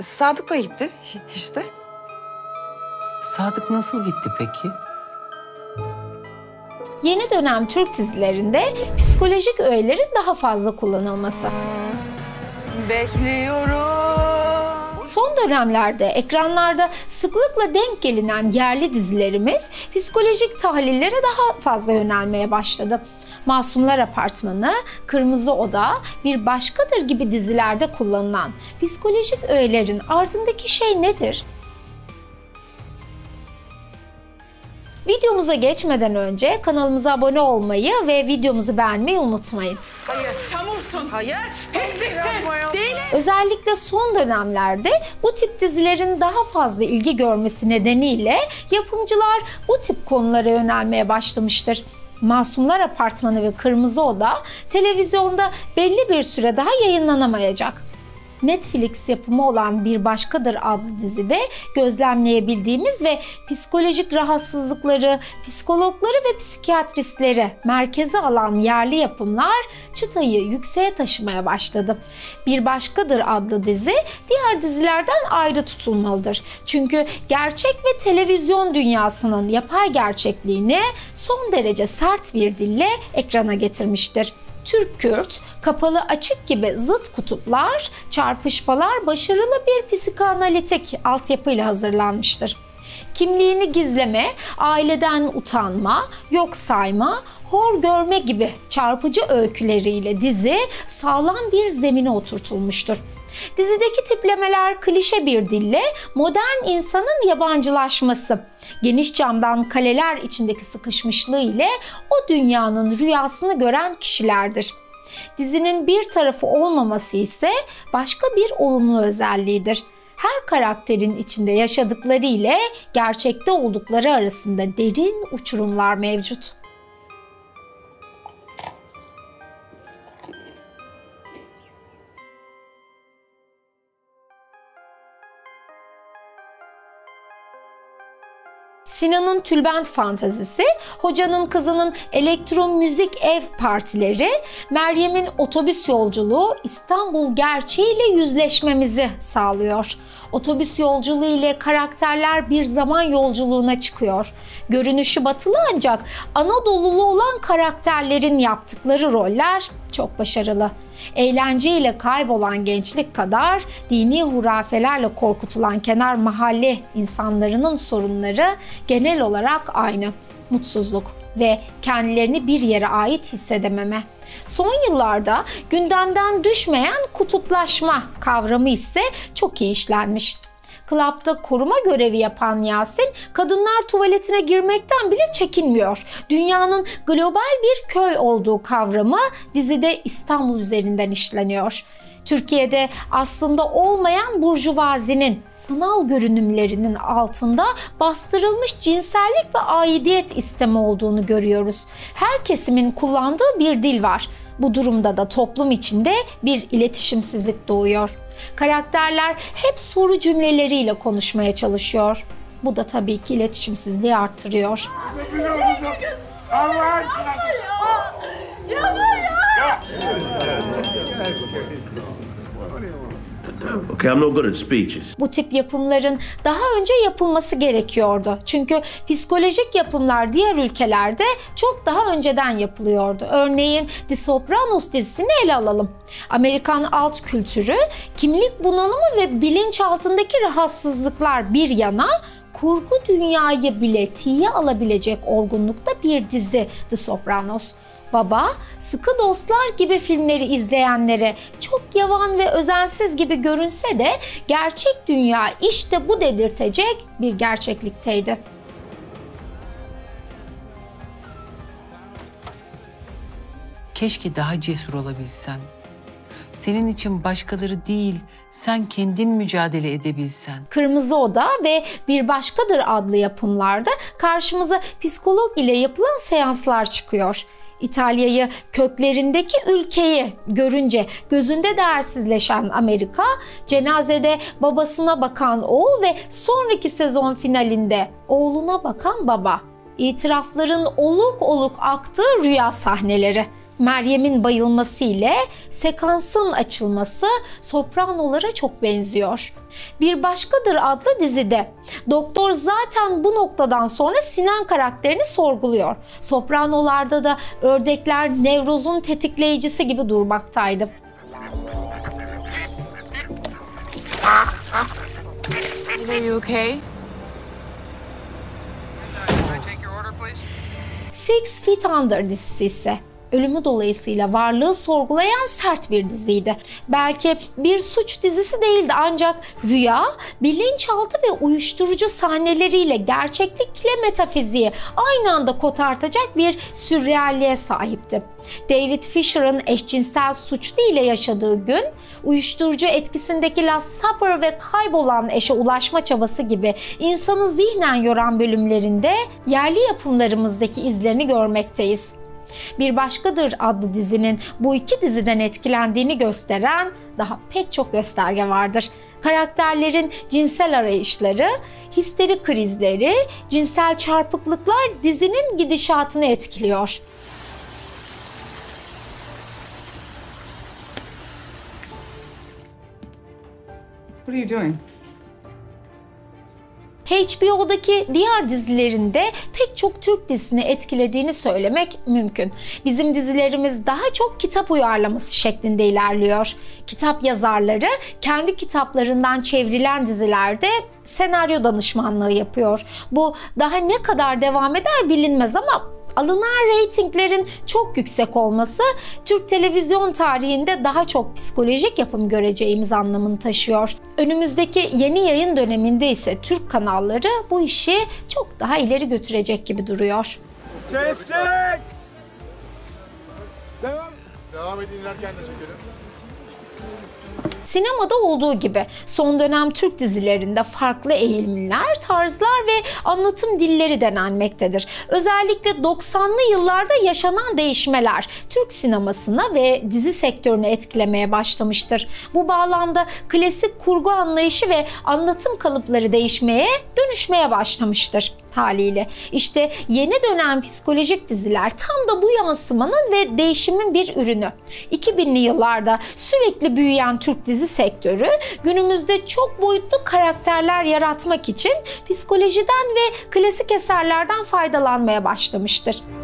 Sadık'la gitti işte. Sadık nasıl gitti peki? Yeni dönem Türk dizilerinde psikolojik öğelerin daha fazla kullanılması. Bekliyorum. Son dönemlerde ekranlarda sıklıkla denk gelinen yerli dizilerimiz psikolojik tahlillere daha fazla yönelmeye başladı. Masumlar Apartmanı, Kırmızı Oda, Bir Başkadır gibi dizilerde kullanılan psikolojik öğelerin ardındaki şey nedir? Videomuza geçmeden önce kanalımıza abone olmayı ve videomuzu beğenmeyi unutmayın. Hayır, çamursun. Hayır, pisliksin. Değil. Özellikle son dönemlerde bu tip dizilerin daha fazla ilgi görmesi nedeniyle yapımcılar bu tip konulara yönelmeye başlamıştır. Masumlar Apartmanı ve Kırmızı Oda televizyonda belli bir süre daha yayınlanamayacak. Netflix yapımı olan Bir Başkadır adlı dizide gözlemleyebildiğimiz ve psikolojik rahatsızlıkları, psikologları ve psikiyatristleri merkeze alan yerli yapımlar çıtayı yükseğe taşımaya başladı. Bir Başkadır adlı dizi diğer dizilerden ayrı tutulmalıdır. Çünkü gerçek ve televizyon dünyasının yapay gerçekliğini son derece sert bir dille ekrana getirmiştir. Türk-Kürt, kapalı açık gibi zıt kutuplar, çarpışmalar başarılı bir psikoanalitik altyapıyla hazırlanmıştır. Kimliğini gizleme, aileden utanma, yok sayma, hor görme gibi çarpıcı öyküleriyle dizi sağlam bir zemine oturtulmuştur. Dizideki tiplemeler klişe bir dille modern insanın yabancılaşması, geniş camdan kaleler içindeki sıkışmışlığı ile o dünyanın rüyasını gören kişilerdir. Dizinin bir tarafı olmaması ise başka bir olumlu özelliğidir. Her karakterin içinde yaşadıkları ile gerçekte oldukları arasında derin uçurumlar mevcut. Sinan'ın Tülbent Fantazisi, Hoca'nın Kızı'nın elektromüzik ev partileri, Meryem'in otobüs yolculuğu İstanbul gerçeğiyle yüzleşmemizi sağlıyor. Otobüs yolculuğu ile karakterler bir zaman yolculuğuna çıkıyor. Görünüşü batılı ancak Anadolulu olan karakterlerin yaptıkları roller çok başarılı. Eğlenceyle kaybolan gençlik kadar dini hurafelerle korkutulan kenar mahalle insanlarının sorunları genel olarak aynı. Mutsuzluk ve kendilerini bir yere ait hissedememe. Son yıllarda gündemden düşmeyen kutuplaşma kavramı ise çok iyi işlenmiş. Klapta koruma görevi yapan Yasin, kadınlar tuvaletine girmekten bile çekinmiyor. Dünyanın global bir köy olduğu kavramı dizide İstanbul üzerinden işleniyor. Türkiye'de aslında olmayan burjuvazinin sanal görünümlerinin altında bastırılmış cinsellik ve aidiyet istemi olduğunu görüyoruz. Her kesimin kullandığı bir dil var. Bu durumda da toplum içinde bir iletişimsizlik doğuyor. Karakterler hep soru cümleleriyle konuşmaya çalışıyor. Bu da tabii ki iletişimsizliği arttırıyor. Okay, I'm no good at speeches. Bu tip yapımların daha önce yapılması gerekiyordu. Çünkü psikolojik yapımlar diğer ülkelerde çok daha önceden yapılıyordu. Örneğin The Sopranos dizisini ele alalım. Amerikan alt kültürü, kimlik bunalımı ve bilinçaltındaki rahatsızlıklar bir yana, kurgu dünyayı bile tiye alabilecek olgunlukta bir dizi The Sopranos. Baba, Sıkı Dostlar gibi filmleri izleyenlere çok yavan ve özensiz gibi görünse de gerçek dünya işte bu dedirtecek bir gerçeklikteydi. Keşke daha cesur olabilsen. Senin için başkaları değil, sen kendin mücadele edebilsen. Kırmızı Oda ve Bir Başkadır adlı yapımlarda karşımıza psikolog ile yapılan seanslar çıkıyor. İtalya'yı, köklerindeki ülkeyi görünce gözünde değersizleşen Amerika, cenazede babasına bakan oğul ve sonraki sezon finalinde oğluna bakan baba. İtirafların oluk oluk aktığı rüya sahneleri. Meryem'in bayılması ile sekansın açılması sopranolara çok benziyor. Bir Başkadır adlı dizide doktor zaten bu noktadan sonra Sinan karakterini sorguluyor. Sopranolarda da ördekler nevrozun tetikleyicisi gibi durmaktaydı. Are you okay? Six Feet Under dizisi ise ölümü dolayısıyla varlığı sorgulayan sert bir diziydi. Belki bir suç dizisi değildi ancak rüya, bilinçaltı ve uyuşturucu sahneleriyle gerçeklikle metafiziği aynı anda kotartacak bir sürrealliğe sahipti. David Fisher'ın eşcinsel suçlu ile yaşadığı gün, uyuşturucu etkisindeki Last Supper ve kaybolan eşe ulaşma çabası gibi insanı zihnen yoran bölümlerinde yerli yapımlarımızdaki izlerini görmekteyiz. Bir Başkadır adlı dizinin bu iki diziden etkilendiğini gösteren daha pek çok gösterge vardır. Karakterlerin cinsel arayışları, histeri krizleri, cinsel çarpıklıklar dizinin gidişatını etkiliyor. What are you doing? HBO'daki diğer dizilerinde pek çok Türk dizisini etkilediğini söylemek mümkün. Bizim dizilerimiz daha çok kitap uyarlaması şeklinde ilerliyor. Kitap yazarları kendi kitaplarından çevrilen dizilerde senaryo danışmanlığı yapıyor. Bu daha ne kadar devam eder bilinmez ama alınan reytinglerin çok yüksek olması Türk televizyon tarihinde daha çok psikolojik yapım göreceğimiz anlamını taşıyor. Önümüzdeki yeni yayın döneminde ise Türk kanalları bu işi çok daha ileri götürecek gibi duruyor. Kestik! Devam edin, inerken de çekelim. Sinemada olduğu gibi son dönem Türk dizilerinde farklı eğilimler, tarzlar ve anlatım dilleri denenmektedir. Özellikle 90'lı yıllarda yaşanan değişmeler Türk sinemasına ve dizi sektörünü etkilemeye başlamıştır. Bu bağlamda klasik kurgu anlayışı ve anlatım kalıpları değişmeye, dönüşmeye başlamıştır haliyle. İşte yeni dönem psikolojik diziler tam da bu yansımanın ve değişimin bir ürünü. 2000'li yıllarda sürekli büyüyen Türk dizi sektörü günümüzde çok boyutlu karakterler yaratmak için psikolojiden ve klasik eserlerden faydalanmaya başlamıştır.